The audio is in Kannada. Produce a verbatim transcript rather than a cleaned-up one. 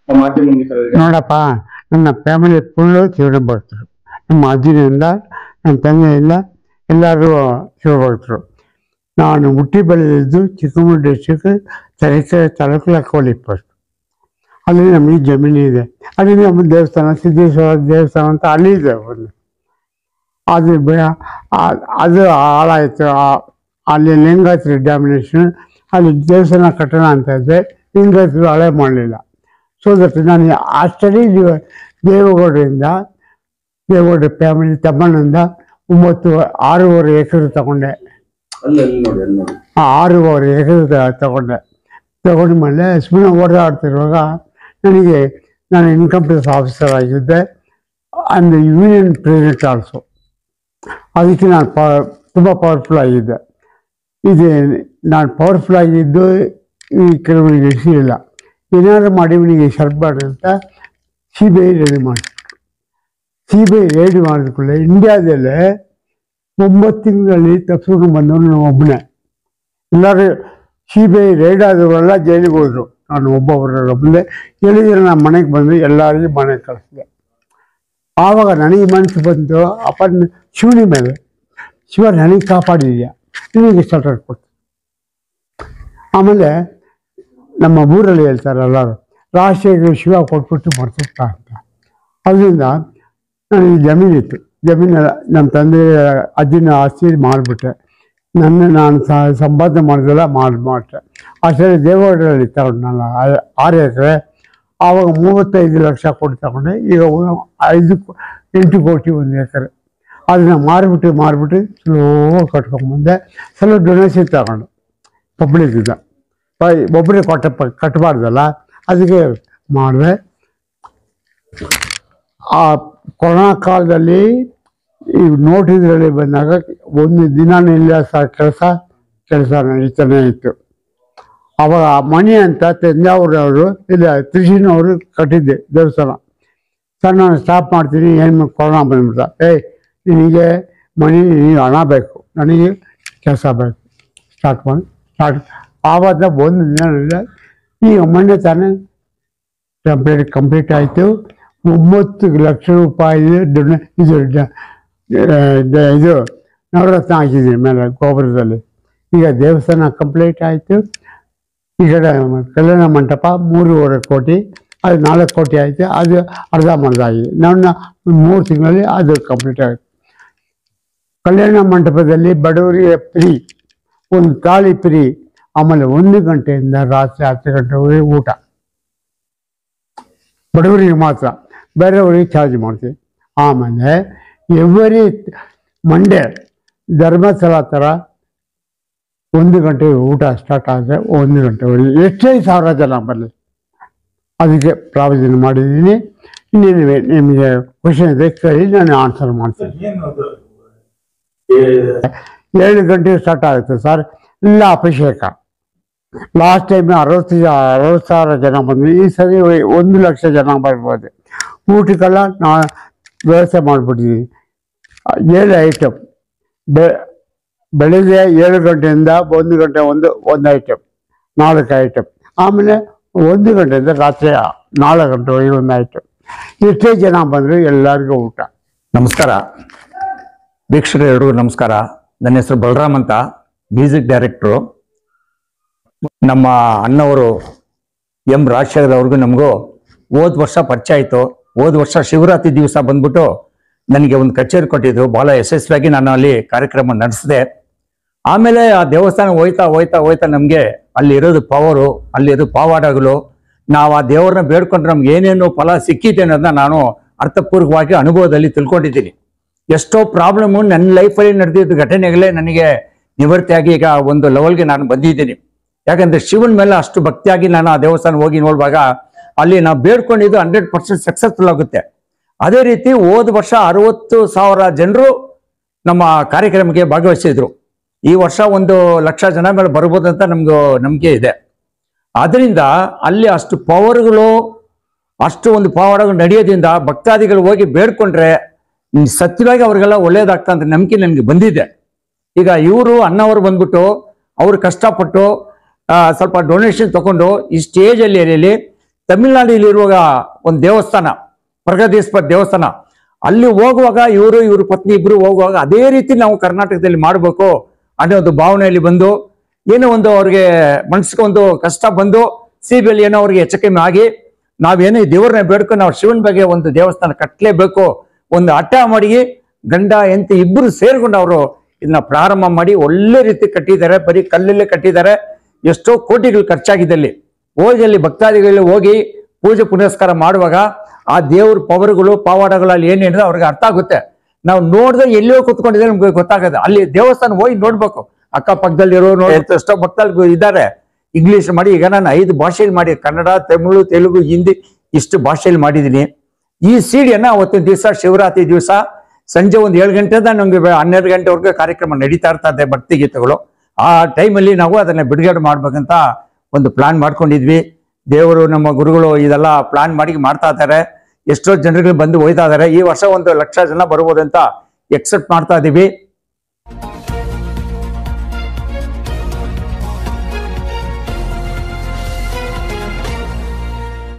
ನೋಡಪ್ಪ, ನನ್ನ ಫ್ಯಾಮಿಲಿ ಫುಲ್ಲು ಶಿವನ ಭಕ್ತರು. ನಮ್ಮ ಅಜ್ಜಿನಿಂದ ನಮ್ಮ ತಂದೆಯಿಂದ ಎಲ್ಲರೂ ಶಿವಭಕ್ತರು. ನಾನು ಹುಟ್ಟಿ ಬೆಳೆದಿದ್ದು ಚಿಕ್ಕಮಗಳೂರು ಡಿಸ್ಟಿಕ್ ತರೀಕೆರೆ ತಾಲೂಕು ಲಕ್ಕವಳ್ಳಿ ಪೋಸ್ಟ್. ಅಲ್ಲಿ ನಮಗೆ ಜಮೀನು ಇದೆ. ಅಲ್ಲಿ ನಮ್ಮ ದೇವಸ್ಥಾನ ಸಿದ್ದೇಶ್ವರ ದೇವಸ್ಥಾನ ಅಂತ ಅಲ್ಲಿ ಇದೆ ಒಂದು. ಅದು ಅದು ಹಾಳಾಯಿತು. ಅಲ್ಲಿ ಲಿಂಗಾಯತರು ಡಾಮಿನೇಷನ್, ಅಲ್ಲಿ ದೇವಸ್ಥಾನ ಕಟ್ಟೋಣ ಅಂತ ಇದ್ದೆ. ಲಿಂಗಾಯತರು ಹಳೆ ಮಾಡಲಿಲ್ಲ. ಸೊ ದಟ್ ನಾನು ಅಷ್ಟೇ ದೇವೇಗೌಡರಿಂದ ದೇವೇಗೌಡ ಫ್ಯಾಮಿಲಿ ತಮ್ಮಣ್ಣಿಂದ ಒಂಬತ್ತು ಆರೂವರೆ ಎಕರೆ ತಗೊಂಡೆ. ಆರೂವರೆ ಎಕರೆ ತಗೊಂಡೆ ತಗೊಂಡ ಮೇಲೆ ಸುಮ್ಮನೆ ಓಡಾಡ್ತಿರುವಾಗ ನನಗೆ ನಾನು ಇನ್ಕಮ್ ಟ್ಯಾಕ್ಸ್ ಆಫೀಸರ್ ಆಗಿದ್ದೆ. And union president also. ಅದಕ್ಕೆ ನಾನು ಪ ತುಂಬ ಪವರ್ಫುಲ್ ಆಗಿದ್ದೆ. ಇದು ನಾನು ಪವರ್ಫುಲ್ ಆಗಿದ್ದು ಈ ಕೆಲವರಿಗೆ ಇಳಿಸಿಲ್ಲ. ಏನಾದ್ರು ಮಾಡಿ ಇವನಿಗೆ ಶರ್ಟ್ ಮಾಡಿ ಅಂತ ಸಿ ಬಿ ಐ ರೆಡಿ ಮಾಡಿದ್ರು. ಸಿ ಬಿ ಐ ರೆಡಿ ಮಾಡಿದ ಕೂಡಲೇ ಇಂಡಿಯಾದಲ್ಲೇ ಒಂಬತ್ತು ತಿಂಗಳಲ್ಲಿ ತಪ್ಪಿಸ್ಕೊಂಡು ಬಂದವನು ನಾನು ಒಬ್ಬನೇ. ಎಲ್ಲರೂ ಸಿ ಬಿ ಐ ರೈಡ್ ಆದವರೆಲ್ಲ ಜೈಲಿಗೆ ಹೋದರು. ನಾನು ಒಬ್ಬೊಬ್ಬರ ಒಬ್ಬನೇ ಹೇಳಿದ್ರೆ ನಾನು ಮನೆಗೆ ಬಂದು ಎಲ್ಲರಿಗೂ ಮನೆಗೆ ಕಳಿಸಿದೆ. ಆವಾಗ ನನಗೆ ಮನಸ್ಸು ಬಂತು, ಅಪ್ಪ ಶಿವನಿ ಮೇಲೆ ಶಿವ ನನಗೆ ಕಾಪಾಡಿದೆಯಾ, ನಿನಗೆ ಸ್ಟಾರ್ಟ್ ಕೊಡ್ತೀನಿ. ಆಮೇಲೆ ನಮ್ಮ ಊರಲ್ಲಿ ಹೇಳ್ತಾರೆ ಎಲ್ಲರೂ, ರಾಷ್ಟ್ರೀಯ ಶಿವ ಕೊಟ್ಬಿಟ್ಟು ಮರ್ತಿರ್ತ ಅಂತ. ಅದರಿಂದ ನನಗೆ ಜಮೀನಿತ್ತು. ಜಮೀನೆಲ್ಲ ನಮ್ಮ ತಂದೆ ಅಜ್ಜಿನ ಆಸ್ತಿ ಮಾಡಿಬಿಟ್ಟೆ. ನನ್ನ ನಾನು ಸಂಪಾದನೆ ಮಾಡಿದೆಲ್ಲ ಮಾಡಿ ಮಾಡಿದೆ. ಅಷ್ಟರಲ್ಲಿ ದೇವೇಗೌಡರಲ್ಲಿ ತಗೊಂಡಲ್ಲ ಆರು ಎಕರೆ. ಆವಾಗ ಮೂವತ್ತೈದು ಲಕ್ಷ ಕೊಟ್ಟು ತಗೊಂಡೆ. ಈಗ ಐದು ಎಂಟು ಕೋಟಿ ಒಂದು ಎಕರೆ. ಅದನ್ನು ಮಾರಿಬಿಟ್ಟು ಮಾರಿಬಿಟ್ಟು ಸ್ಲೋ ಕಟ್ಕೊಂಡ್ಬಂದೆ. ಸ್ವಲ್ಪ ಡೊನೇಷನ್ ತಗೊಂಡು ಪಬ್ಲಿಕ್ಕಿಂದ ಒಬ್ಬರೇ ಕೊಟ್ಟ ಕಟ್ಟಬಾರ್ದಲ್ಲ, ಅದಕ್ಕೆ ಮಾಡಿದೆ. ಆ ಕೊರೋನಾ ಕಾಲದಲ್ಲಿ ಈ ನೋಟ್ ಇದರಲ್ಲಿ ಬಂದಾಗ ಒಂದು ದಿನಾನೂ ಇಲ್ಲ ಸರ್, ಕೆಲಸ ಕೆಲಸ ನಡೀತಾನೆ ಇತ್ತು. ಅವಾಗ ಮಣಿ ಅಂತ ತಂಜಾವೂರವರು ಇಲ್ಲ ತ್ರಿಶಿನವರು ಕಟ್ಟಿದ್ದೆ ದೇವಸ್ಥಾನ. ಸರ್ ನಾನು ಸ್ಟಾಪ್ ಮಾಡ್ತೀನಿ, ಏನು ಕೊರೋನಾ ಬಂದ್ಬಿಡ್ತ. ಏಯ್ ನಿನಗೆ ಮಣಿ ನೀನು ಹಣ ಬೇಕು, ನನಗೆ ಕೆಲಸ ಬೇಕು, ಸ್ಟಾರ್ಟ್ ಮಾಡಿ ಸ್ಟಾರ್ಟ್. ಆವಾಗ ಒಂದು ದಿನ ಇಲ್ಲ. ಈಗ ಮೊನ್ನೆ ತಾನೇ ಕಂಪ್ಲೀಟ್ ಕಂಪ್ಲೀಟ್ ಆಯಿತು. ಒಂಬತ್ತು ಲಕ್ಷ ರೂಪಾಯಿ ಡೊನೇ ಇದು ಇದು ನವರತ್ನ ಹಾಕಿದ್ದೀನಿ ಮೇಲೆ ಗೋಪುರದಲ್ಲಿ. ಈಗ ದೇವಸ್ಥಾನ ಕಂಪ್ಲೀಟ್ ಆಯಿತು. ಈ ಕಡೆ ಕಲ್ಯಾಣ ಮಂಟಪ ಮೂರುವರೆ ಕೋಟಿ, ಅದು ನಾಲ್ಕು ಕೋಟಿ ಆಯಿತು. ಅದು ಅರ್ಧ ಮರ್ಧ ಆಗಿದೆ. ನನ್ನ ಮೂರು ತಿಂಗಳಲ್ಲಿ ಅದು ಕಂಪ್ಲೀಟ್ ಆಗುತ್ತೆ. ಕಲ್ಯಾಣ ಮಂಟಪದಲ್ಲಿ ಬಡವರಿಗೆ ಫ್ರೀ, ಒಂದು ತಾಳಿ ಫ್ರೀ. ಆಮೇಲೆ ಒಂದು ಗಂಟೆಯಿಂದ ರಾತ್ರಿ ಹತ್ತು ಗಂಟೆವರೆಗೆ ಊಟ ಬಡವರಿಗೆ ಮಾತ್ರ, ಬೇರೆಯವರಿಗೆ ಚಾರ್ಜ್ ಮಾಡ್ತೀವಿ. ಆಮೇಲೆ ಎವ್ರಿ ಮಂಡೇ ಧರ್ಮಸ್ಥಳ ಥರ ಒಂದು ಗಂಟೆ ಊಟ ಸ್ಟಾರ್ಟ್ ಆದರೆ ಒಂದು ಗಂಟೆವರೆಗೆ ಎಷ್ಟೇ ಸಾವಿರ ಜನ ಬರಲಿ ಅದಕ್ಕೆ ಪ್ರಾವಿಷನ್ ಮಾಡಿದ್ದೀನಿ. ಇನ್ನೇನು ನಿಮಗೆ ಕ್ವಶನ್ ಇದೆ ಕೇಳಿ, ನಾನು ಆನ್ಸರ್ ಮಾಡ್ತೀನಿ. ಏಳು ಗಂಟೆಗೆ ಸ್ಟಾರ್ಟ್ ಆಗುತ್ತೆ ಸರ್. ಇಲ್ಲ ಅಭಿಷೇಕ. ಲಾಸ್ಟ್ ಟೈಮ್ ಅರವತ್ತು ಅರವತ್ತು ಸಾವಿರ ಜನ ಬಂದ್ವಿ. ಈ ಸರಿ ಒಂದು ಲಕ್ಷ ಜನ ಬರ್ಬೋದು. ಊಟಕ್ಕೆಲ್ಲ ನಾ ವ್ಯವಸ್ಥೆ ಮಾಡಿಬಿಟ್ಟಿದ್ದೀವಿ. ಏಳು ಐಟಮ್ ಬೆ ಬೆಳಿಗ್ಗೆ ಏಳು ಗಂಟೆಯಿಂದ ಒಂದು ಗಂಟೆ ಒಂದು ಒಂದು ಐಟಮ್, ನಾಲ್ಕು ಐಟಮ್. ಆಮೇಲೆ ಒಂದು ಗಂಟೆಯಿಂದ ರಾತ್ರಿ ನಾಲ್ಕು ಗಂಟೆವರೆಗೆ ಒಂದು ಐಟಮ್. ಎಷ್ಟೇ ಜನ ಬಂದರೂ ಎಲ್ಲರಿಗೂ ಊಟ. ನಮಸ್ಕಾರ ವೀಕ್ಷಕರು, ಎಲ್ರಿಗೂ ನಮಸ್ಕಾರ. ನನ್ನ ಹೆಸರು ಬಲರಾಮ್ ಅಂತ, ಮ್ಯೂಸಿಕ್ ಡೈರೆಕ್ಟ್ರು. ನಮ್ಮ ಅಣ್ಣವರು ಎಂ ರಾಜಶೇಖರ್ ಅವ್ರಿಗೂ ನಮಗೂ ಹೋದ ವರ್ಷ ಪರಿಚಯ ಆಯಿತು. ಹೋದ ವರ್ಷ ಶಿವರಾತ್ರಿ ದಿವಸ ಬಂದ್ಬಿಟ್ಟು ನನಗೆ ಒಂದು ಕಚೇರಿ ಕೊಟ್ಟಿದ್ರು. ಭಾಳ ಯಶಸ್ವಿಯಾಗಿ ನಾನು ಅಲ್ಲಿ ಕಾರ್ಯಕ್ರಮ ನಡೆಸಿದೆ. ಆಮೇಲೆ ಆ ದೇವಸ್ಥಾನ ಹೋಯ್ತಾ ಹೋಯ್ತಾ ಹೋಯ್ತಾ ನಮಗೆ ಅಲ್ಲಿ ಇರೋದು ಪವರು, ಅಲ್ಲಿರೋದು ಪಾವಾಡಗಳು, ನಾವು ಆ ದೇವ್ರನ್ನ ಬೇಡ್ಕೊಂಡ್ರೆ ನಮ್ಗೆ ಏನೇನು ಫಲ ಸಿಕ್ಕಿದೆ ಅನ್ನೋದನ್ನ ನಾನು ಅರ್ಥಪೂರ್ವಕವಾಗಿ ಅನುಭವದಲ್ಲಿ ತಿಳ್ಕೊಂಡಿದ್ದೀನಿ. ಎಷ್ಟೋ ಪ್ರಾಬ್ಲಮ್ಮು ನನ್ನ ಲೈಫಲ್ಲಿ ನಡೆದಿದ್ದ ಘಟನೆಗಳೇ ನನಗೆ ನಿವೃತ್ತಿಯಾಗಿ ಈಗ ಒಂದು ಲೆವೆಲ್ಗೆ ನಾನು ಬಂದಿದ್ದೀನಿ. ಯಾಕಂದ್ರೆ ಶಿವನ ಮೇಲೆ ಅಷ್ಟು ಭಕ್ತಿಯಾಗಿ ನಾನು ಆ ದೇವಸ್ಥಾನ ಹೋಗಿ ನೋಡುವಾಗ ಅಲ್ಲಿ ನಾವು ಬೇಡ್ಕೊಂಡಿದ್ದು ಹಂಡ್ರೆಡ್ ಪರ್ಸೆಂಟ್ ಸಕ್ಸಸ್ಫುಲ್ ಆಗುತ್ತೆ. ಅದೇ ರೀತಿ ಹೋದ ವರ್ಷ ಅರವತ್ತು ಸಾವಿರ ಜನರು ನಮ್ಮ ಕಾರ್ಯಕ್ರಮಕ್ಕೆ ಭಾಗವಹಿಸಿದ್ರು. ಈ ವರ್ಷ ಒಂದು ಲಕ್ಷ ಜನ ಮೇಲೆ ಬರ್ಬೋದಂತ ನಮ್ಗೆ ನಂಬಿಕೆ ಇದೆ. ಅದರಿಂದ ಅಲ್ಲಿ ಅಷ್ಟು ಪವರ್ಗಳು, ಅಷ್ಟು ಒಂದು ಪವಾಡಗಳು ನಡೆಯೋದ್ರಿಂದ ಭಕ್ತಾದಿಗಳು ಹೋಗಿ ಬೇಡ್ಕೊಂಡ್ರೆ ಸತ್ಯವಾಗಿ ಅವ್ರಿಗೆಲ್ಲ ಒಳ್ಳೇದಾಗ್ತಾ ಅಂತ ನಂಬಿಕೆ ನನಗೆ ಬಂದಿದೆ. ಈಗ ಇವರು ಅಣ್ಣವರು ಬಂದ್ಬಿಟ್ಟು ಅವರು ಕಷ್ಟಪಟ್ಟು ಸ್ವಲ್ಪ ಡೊನೇಷನ್ ತಗೊಂಡು ಈ ಸ್ಟೇಜ್ ಅಲ್ಲಿ ಏರಿಯಲ್ಲಿ ತಮಿಳ್ನಾಡಿನಲ್ಲಿರುವಾಗ ಒಂದು ದೇವಸ್ಥಾನ, ಪ್ರಗದೀಶ್ವರ ದೇವಸ್ಥಾನ, ಅಲ್ಲಿ ಹೋಗುವಾಗ ಇವರು ಇವ್ರ ಪತ್ನಿ ಇಬ್ರು ಹೋಗುವಾಗ ಅದೇ ರೀತಿ ನಾವು ಕರ್ನಾಟಕದಲ್ಲಿ ಮಾಡಬೇಕು ಅನ್ನೋ ಒಂದು ಭಾವನೆಯಲ್ಲಿ ಬಂದು, ಏನೋ ಒಂದು ಅವ್ರಿಗೆ ಮನಸ್ಸಿಗೆ ಒಂದು ಕಷ್ಟ ಬಂದು ಸಿ ಬಿ ಅಲ್ಲಿ ಏನೋ ಅವ್ರಿಗೆ ಹೆಚ್ಚು ಕಮ್ಮಿ ಆಗಿ, ನಾವೇನೋ ಈ ದೇವ್ರನ್ನ ಬೇಡ್ಕೊಂಡು ನಾವು ಶಿವನ ಬಗ್ಗೆ ಒಂದು ದೇವಸ್ಥಾನ ಕಟ್ಟಲೇಬೇಕು, ಒಂದು ಹಠ ಮಾಡಿ ಗಂಡ ಹೆಂಡತಿ ಇಬ್ಬರು ಸೇರ್ಕೊಂಡು ಅವರು ಇದನ್ನ ಪ್ರಾರಂಭ ಮಾಡಿ ಒಳ್ಳೆ ರೀತಿ ಕಟ್ಟಿದ್ದಾರೆ. ಬರೀ ಕಲ್ಲಲ್ಲೇ ಕಟ್ಟಿದ್ದಾರೆ. ಎಷ್ಟೋ ಕೋಟಿಗಳು ಖರ್ಚಾಗಿದ್ದಲ್ಲಿ ಹೋಗಿ ಅಲ್ಲಿ ಭಕ್ತಾದಿಗಳು ಹೋಗಿ ಪೂಜೆ ಪುನಸ್ಕಾರ ಮಾಡುವಾಗ ಆ ದೇವ್ರ ಪವರ್ಗಳು ಪವಾಡಗಳು ಅಲ್ಲಿ ಏನೇನಿದೆ ಅವ್ರಿಗೆ ಅರ್ಥ ಆಗುತ್ತೆ. ನಾವು ನೋಡಿದ್ರೆ ಎಲ್ಲಿಯೋ ಕುತ್ಕೊಂಡಿದ್ರೆ ನಮ್ಗೆ ಗೊತ್ತಾಗತ್ತೆ. ಅಲ್ಲಿ ದೇವಸ್ಥಾನ ಹೋಗಿ ನೋಡ್ಬೇಕು. ಅಕ್ಕಪಕ್ಕದಲ್ಲಿರೋ ನೋಡಿ ಎಷ್ಟೋ ಭಕ್ತಾದಿಗಳು ಇದ್ದಾರೆ. ಇಂಗ್ಲಿಷ್ ಮಾಡಿ ಈಗ ನಾನು ಐದು ಭಾಷೆಯಲ್ಲಿ ಮಾಡಿ, ಕನ್ನಡ, ತಮಿಳು, ತೆಲುಗು, ಹಿಂದಿ ಇಷ್ಟು ಭಾಷೆಯಲ್ಲಿ ಮಾಡಿದ್ದೀನಿ. ಈ ಸೀಡಿಯನ್ನ ಅವತ್ತಿನ ದಿವಸ ಶಿವರಾತ್ರಿ ದಿವಸ ಸಂಜೆ ಒಂದು ಏಳು ಗಂಟೆಯಿಂದ ನಮ್ಗೆ ಹನ್ನೆರಡು ಗಂಟೆವರೆಗೂ ಕಾರ್ಯಕ್ರಮ ನಡೀತಾ ಇರ್ತದೆ, ಭಕ್ತಿ ಗೀತೆಗಳು. ಆ ಟೈಮಲ್ಲಿ ನಾವು ಅದನ್ನ ಬಿಡುಗಡೆ ಮಾಡ್ಬೇಕಂತ ಒಂದು ಪ್ಲಾನ್ ಮಾಡ್ಕೊಂಡಿದ್ವಿ. ದೇವರು ನಮ್ಮ ಗುರುಗಳು ಇದೆಲ್ಲ ಪ್ಲಾನ್ ಮಾಡಿ ಮಾಡ್ತಾ ಇದ್ದಾರೆ. ಎಷ್ಟೋ ಜನರುಗಳು ಬಂದು ಹೋಯ್ತಾ ಇದ್ದಾರೆ. ಈ ವರ್ಷ ಒಂದು ಲಕ್ಷ ಜನ ಬರ್ಬೋದು ಅಂತ ಎಕ್ಸೆಪ್ಟ್ ಮಾಡ್ತಾ ಇದೀವಿ.